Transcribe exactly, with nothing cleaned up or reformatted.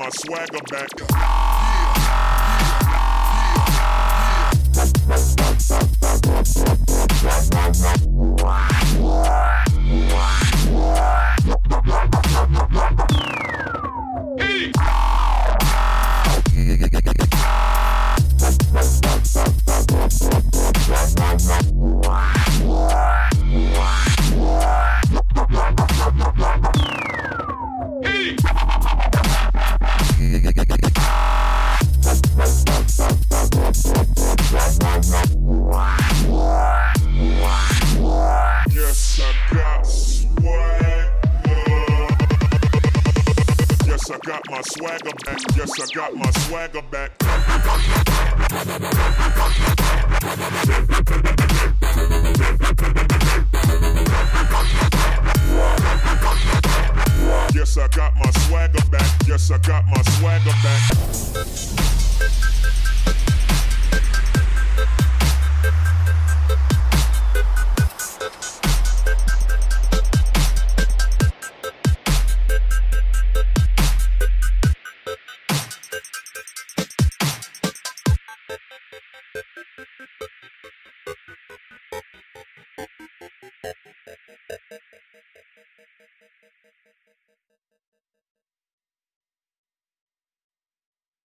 my swagger back. My swagger back, yes, I got my swagger back. Yes, I got my swagger back. Yes, I got my swagger back.